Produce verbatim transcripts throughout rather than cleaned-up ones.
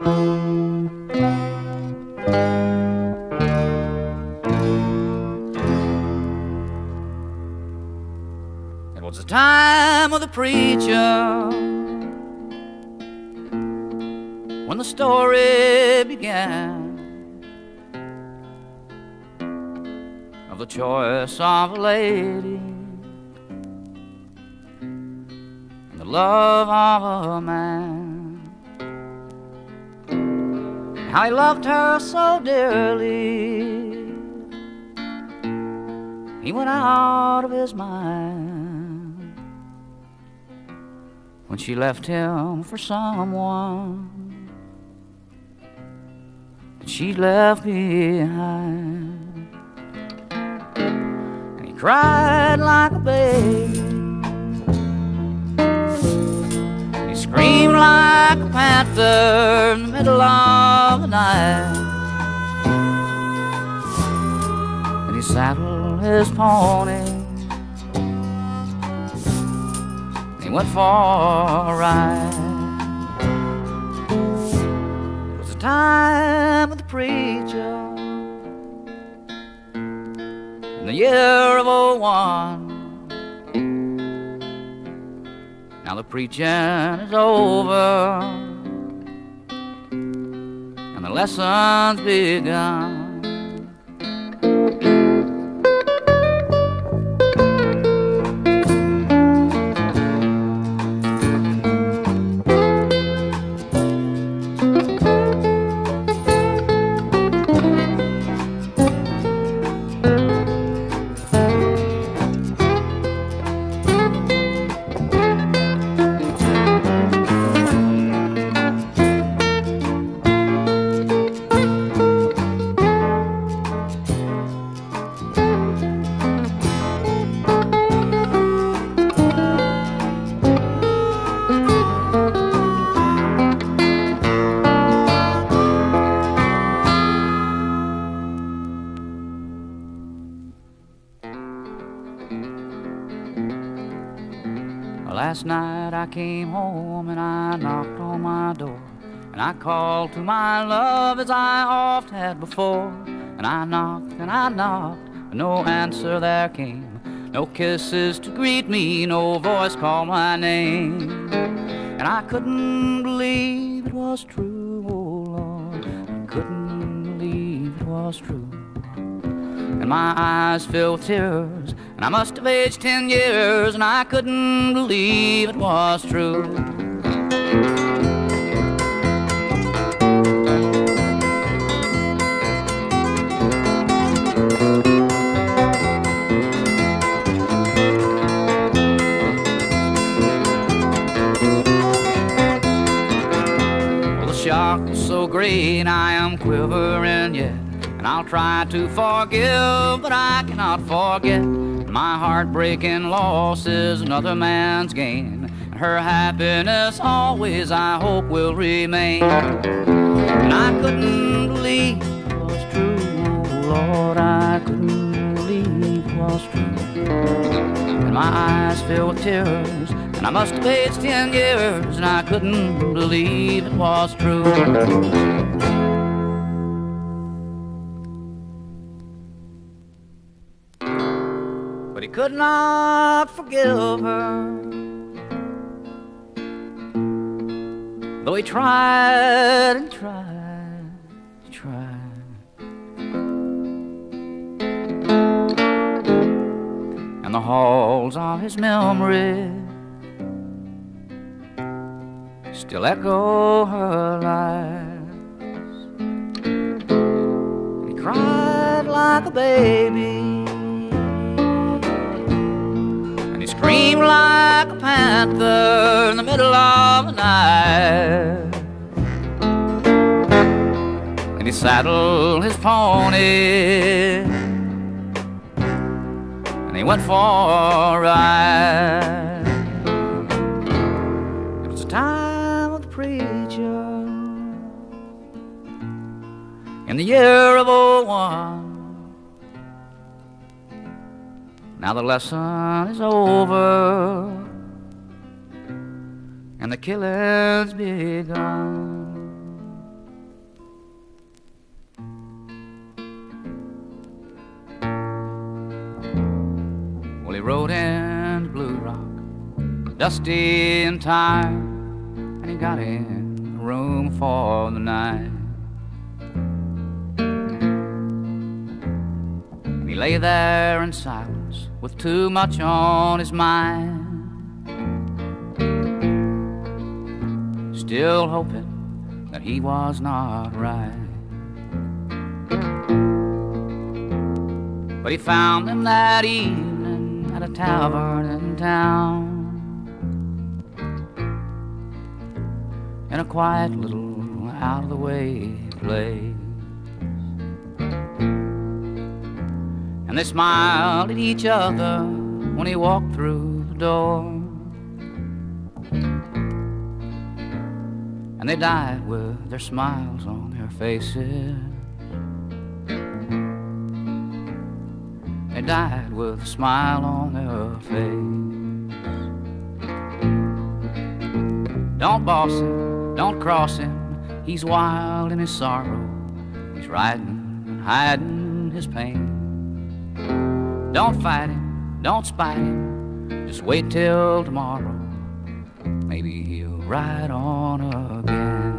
It was the time of the preacher, when the story began of the choice of a lady and the love of a man. How he loved her so dearly, he went out of his mind when she left him for someone that she left behind. And he cried like a baby, and he screamed like a panther in the middle of the night. And he saddled his pony, and he went for a ride. It was the time of the preacher in the year of oh one. Now the preaching is over and the lesson's begun. Last night I came home and I knocked on my door, and I called to my love as I oft had before. And I knocked and I knocked, but no answer there came. No kisses to greet me, no voice called my name. And I couldn't believe it was true, oh Lord, I couldn't believe it was true. And my eyes filled with tears, and I must have aged ten years, and I couldn't believe it was true. Well, the shock was so great, I am quivering yet. And I'll try to forgive, but I cannot forget. My heartbreaking loss is another man's gain, and her happiness always, I hope, will remain. And I couldn't believe it was true, oh Lord, I couldn't believe it was true. And my eyes filled with tears, and I must have aged ten years, and I couldn't believe it was true. But he could not forgive her, though he tried and tried, he tried. And the halls of his memory still echo her lies. And he cried like a baby, screamed like a panther in the middle of the night. And he saddled his pony, and he went for a ride. It was the time of the preacher in the year of oh one. Now the lesson is over and the killing's begun. rode into Blue Rock, dusty and tired, and he got in a room for the night. He lay there in silence with too much on his mind, still hoping that he was not right. But he found him that evening at a tavern in town, in a quiet little out-of-the-way place. And they smiled at each other when he walked through the door, and they died with their smiles on their faces. They died with a smile on their face. Don't boss him, don't cross him, he's wild in his sorrow. He's riding and hiding his pain. Don't fight him, don't spite him, just wait till tomorrow. Maybe he'll ride on again.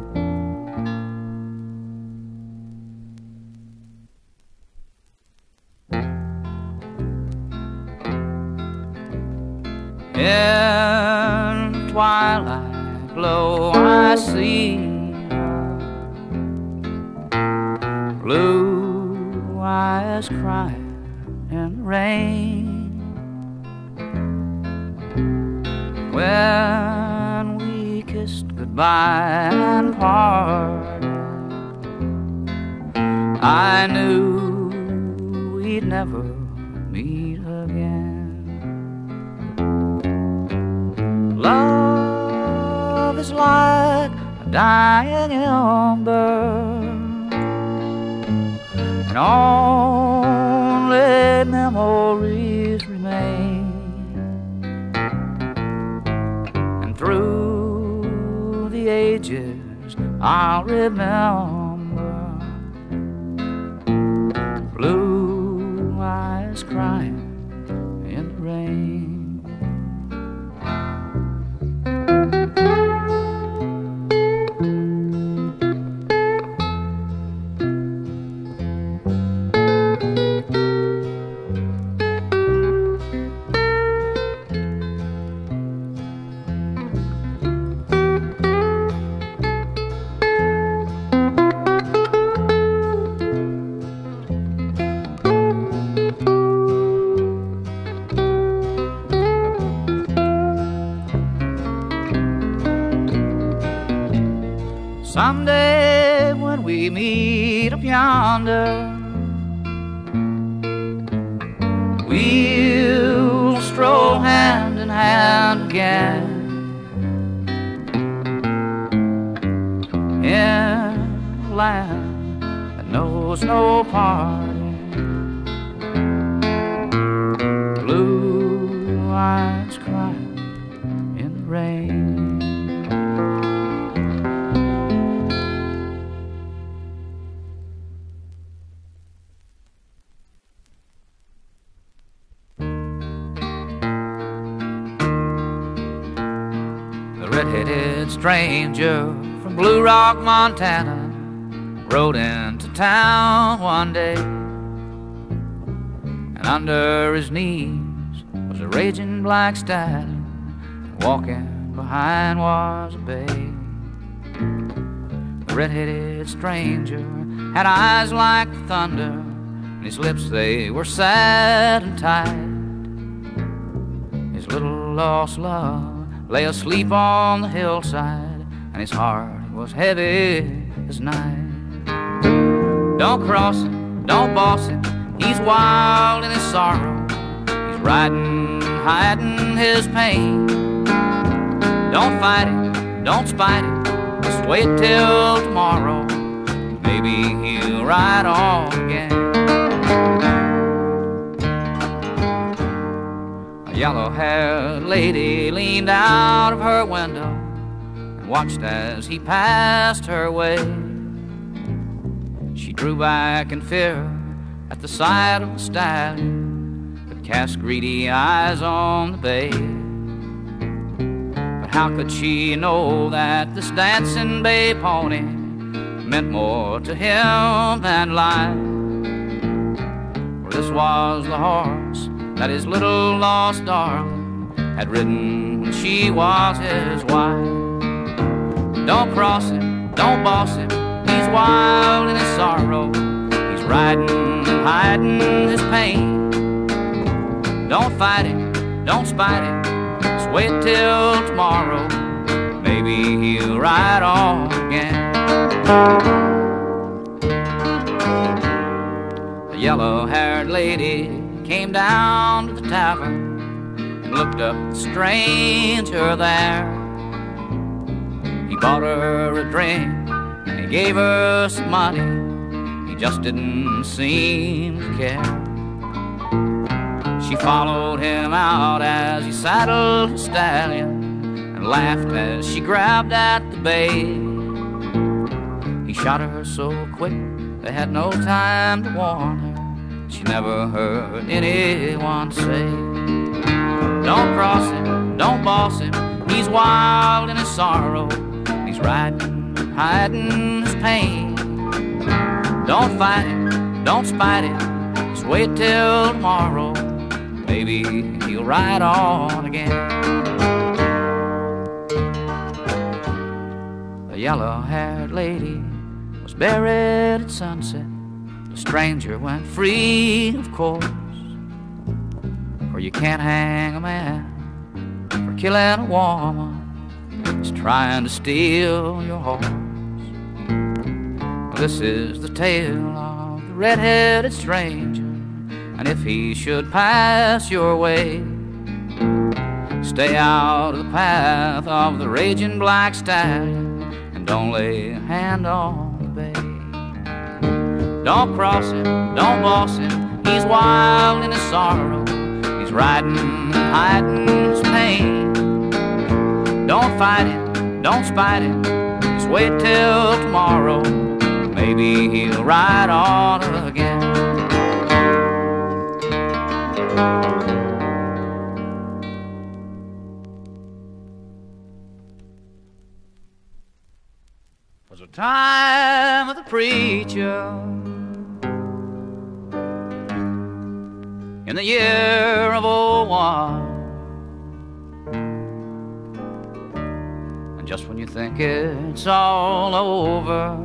In twilight glow I see blue eyes crying in the rain. When we kissed goodbye and parted, I knew we'd never meet again. Love is like a dying ember, and only memories remain. And through the ages I'll remember blue eyes crying in the rain. Someday when we meet up yonder, we'll stroll hand in hand again in a land that knows no parting. Blue eyes crying in the rain. Red-headed stranger from Blue Rock, Montana, rode into town one day, and under his knees was a raging black stallion, and walking behind was a bay. The red-headed stranger had eyes like thunder, and his lips, they were sad and tight. His little lost love lay asleep on the hillside, and his heart was heavy as night. Don't cross him, don't boss him, he's wild in his sorrow. He's riding, hiding his pain. Don't fight him, don't spite him, just wait till tomorrow. Maybe he'll ride on again. A yellow-haired lady leaned out of her window and watched as he passed her way. She drew back in fear at the sight of the stallion, but cast greedy eyes on the bay. But how could she know that this dancing bay pony meant more to him than life? For this was the horse that his little lost darling had ridden when she was his wife. Don't cross him, don't boss him, he's wild in his sorrow. He's riding and hiding his pain. Don't fight him, don't spite him, just wait till tomorrow. Maybe he'll ride on again. The yellow-haired lady came down to the tavern and looked up the stranger there. He bought her a drink and he gave her some money. He just didn't seem to care. She followed him out as he saddled his stallion and laughed as she grabbed at the bay. He shot her so quick they had no time to warn her. She never heard anyone say, don't cross him, don't boss him, he's wild in his sorrow. He's riding, hiding his pain. Don't fight him, don't spite him, just wait till tomorrow. Maybe he'll ride on again. The yellow-haired lady was buried at sunset. The stranger went free, of course, for you can't hang a man for killing a woman who's trying to steal your horse. This is the tale of the red-headed stranger, and if he should pass your way, stay out of the path of the raging black stallion and don't lay a hand on the bay. Don't cross him, don't boss him, he's wild in his sorrow. He's riding and hiding his pain. Don't fight him, don't spite him, just wait till tomorrow. Maybe he'll ride on again. Was a time of the preacher in the year of oh one, and just when you think it's all over,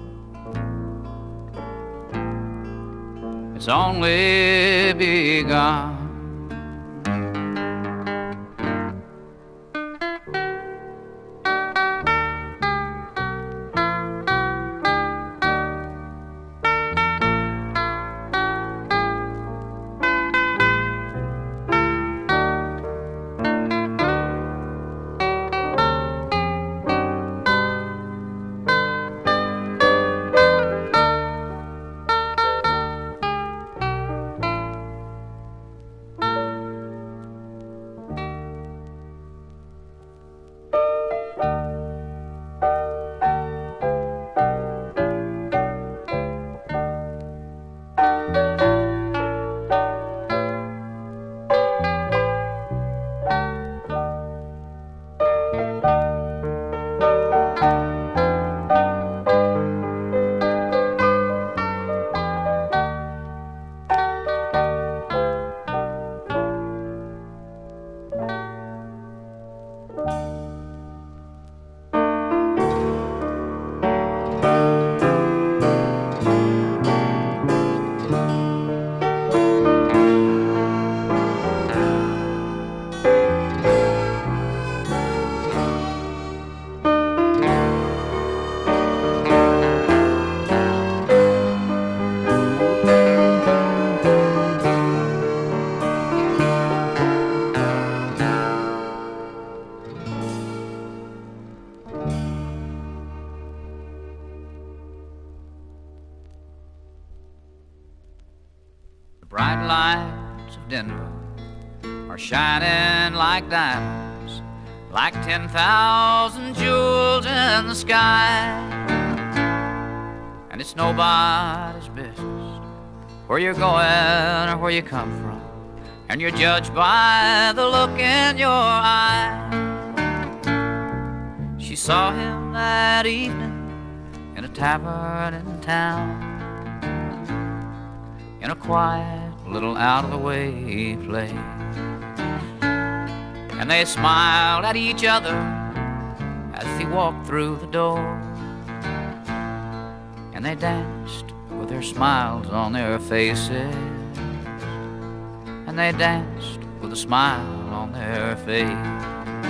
it's only begun. bright lights of Denver are shining like diamonds, like ten thousand jewels in the sky. And it's nobody's business where you're going or where you come from. and you're judged by the look in your eye. She saw him that evening in a tavern in town, in a quiet little out-of-the-way place, and they smiled at each other as he walked through the door, and they danced with their smiles on their faces, and they danced with a smile on their face.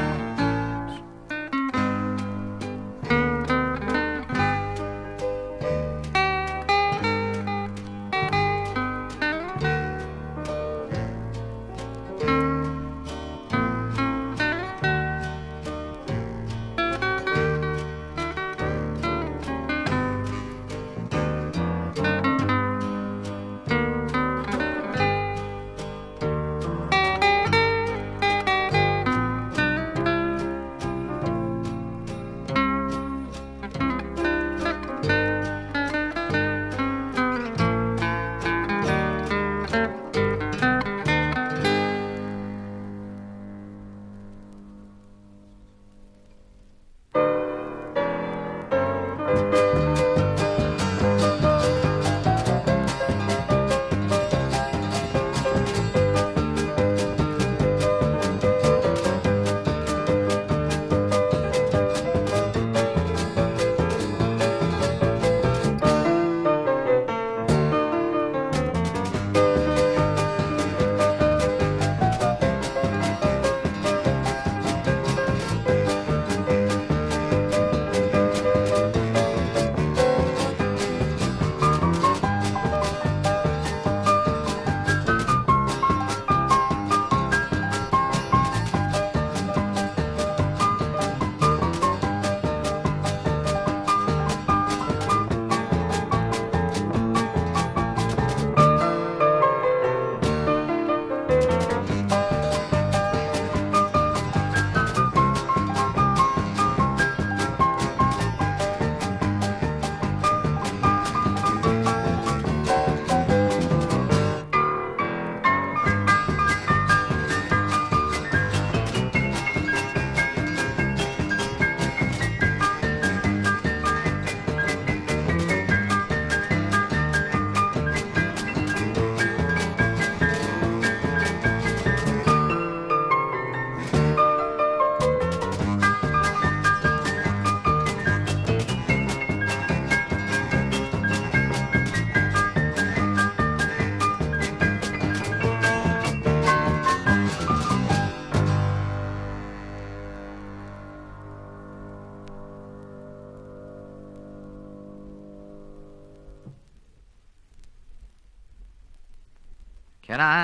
Can I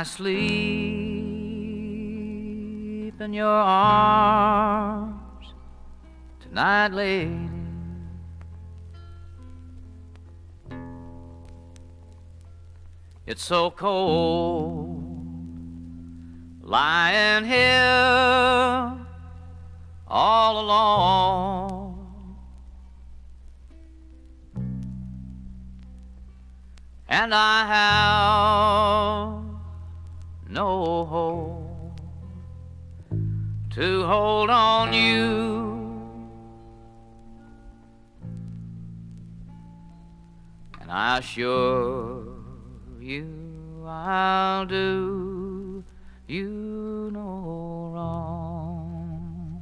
sleep in your arms tonight, lady? It's so cold lying here all alone, and I have no hope to hold on you, and I assure you I'll do you no wrong.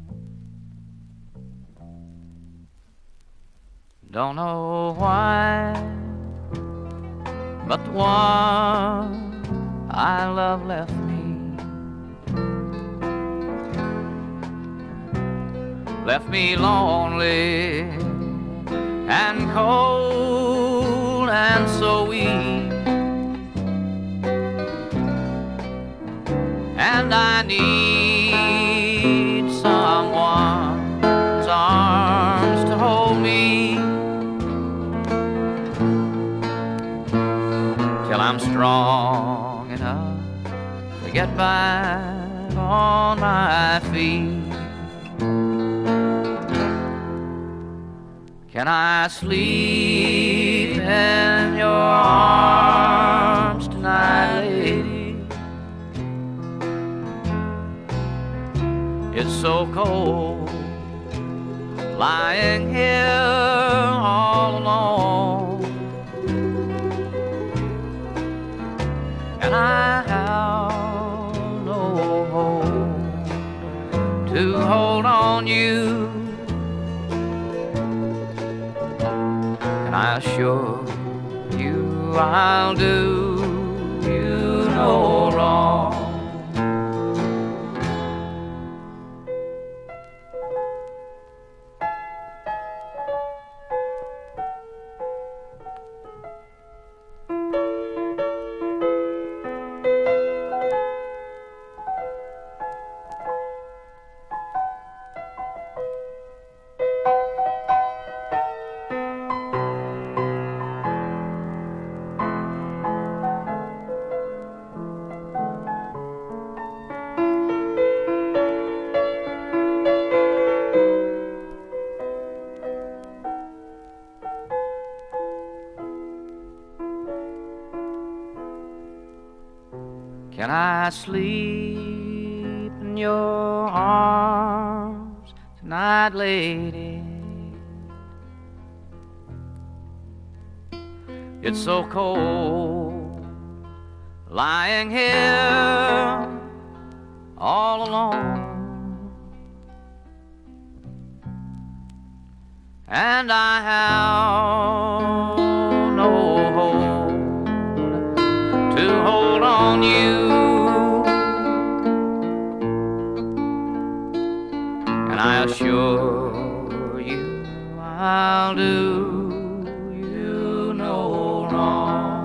Don't know why, but the one I love left me, left me lonely and cold and so weak, and I need someone's arms to hold me till I'm strong enough to get back on my feet. Can I sleep in your arms tonight, lady? so cold, lying here all alone, and I have no hope to hold on you, and I assure you I'll do you no wrong. Can I sleep in your arms tonight, lady? It's so cold, lying here all alone, and I have no hope to hold on you, and I assure you I'll do you no wrong.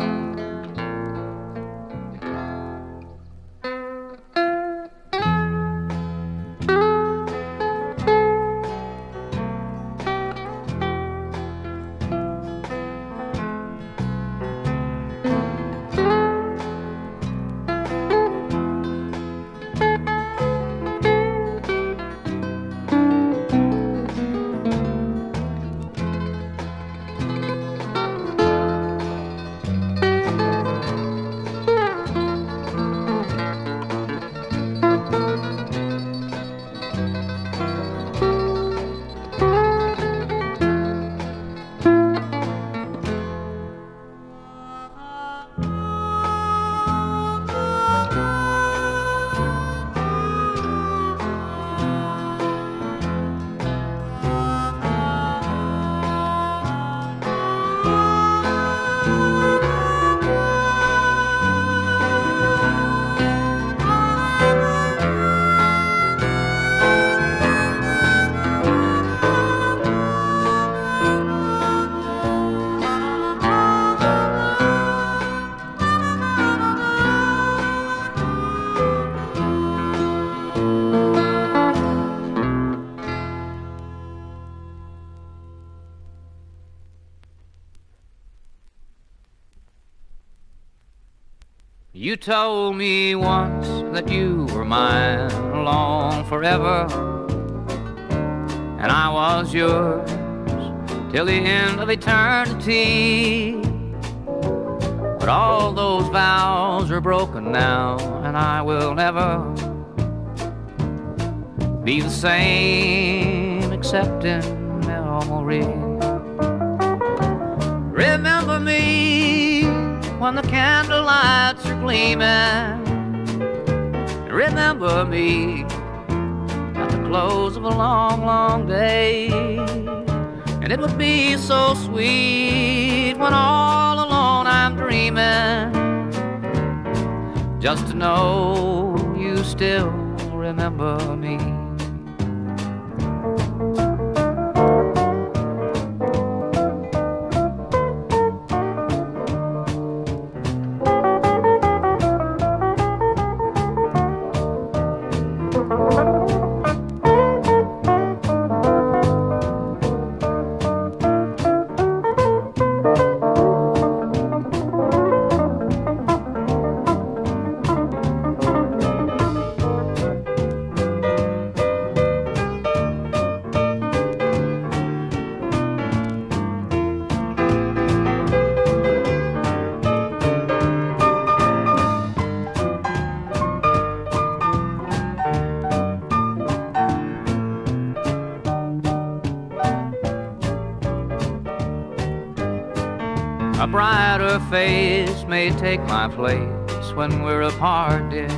You told me once that you were mine along forever, and I was yours till the end of eternity. But all those vows are broken now, and I will never be the same except in memory. Remember me when the candle lights are gleaming. Remember me at the close of a long, long day. And it would be so sweet when all alone I'm dreaming, just to know you still remember me. A brighter face may take my place when we're apart, dear.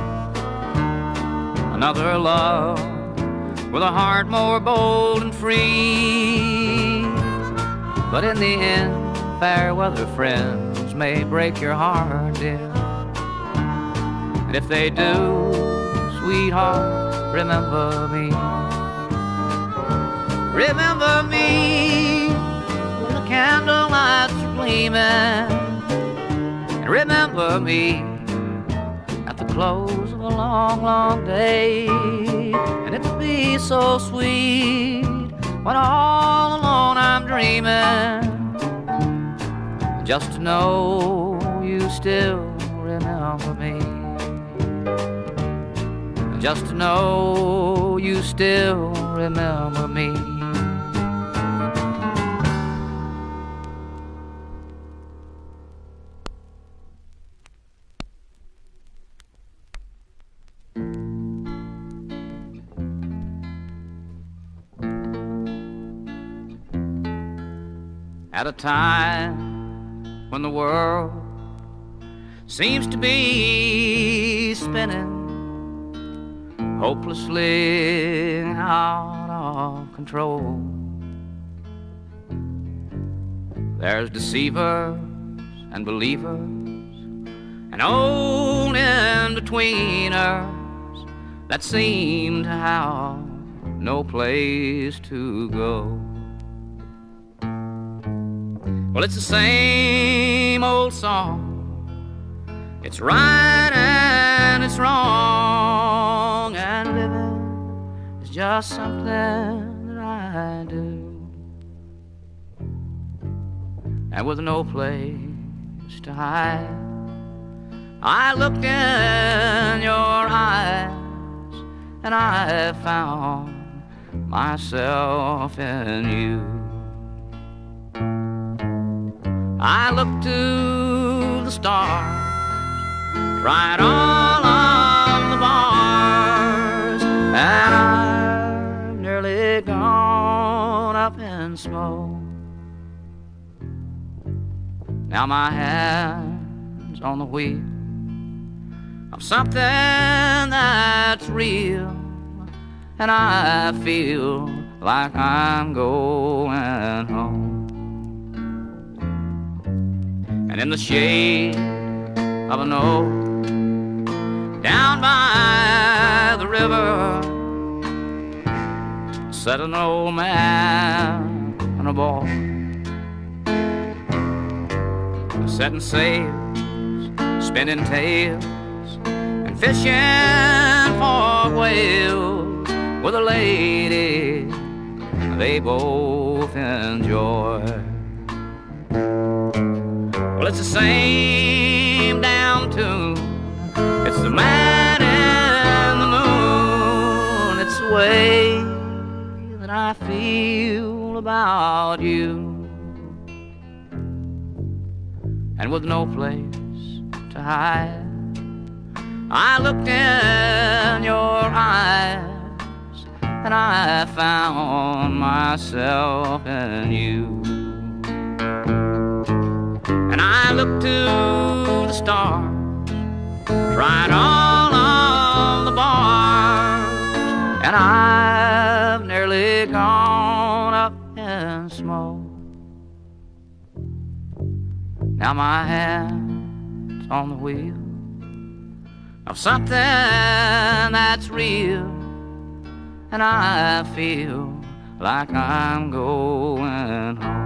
Another love with a heart more bold and free. But in the end, fair weather friends may break your heart, dear. And if they do, sweetheart, remember me. Remember me when the candlelights are gleaming. And remember me at the close of a long, long day. And it'll be so sweet when all alone I'm dreaming, just to know you still remember me. Just to know you still remember me. At a time when the world seems to be spinning hopelessly out of control, there's deceivers and believers and old in-betweeners that seem to have no place to go. Well, it's the same old song. It's right and it's wrong, and living is just something that I do. And with no place to hide, I looked in your eyes and I found myself in you. I looked to the stars, tried all of the bars, and I've nearly gone up in smoke. Now my hand's on the wheel of something that's real, and I feel like I'm going home. And in the shade of an oak down by the river sat an old man and a boy, setting sails, spinning tales, and fishing for whales with a lady they both enjoy. Well, it's the same damn tune. It's the man and the moon. It's the way that I feel about you. And with no place to hide, I looked in your eyes and I found myself in you. And I looked to the stars, tried all of the bars, and I've nearly gone up in smoke. Now my hand's on the wheel of something that's real, and I feel like I'm going home.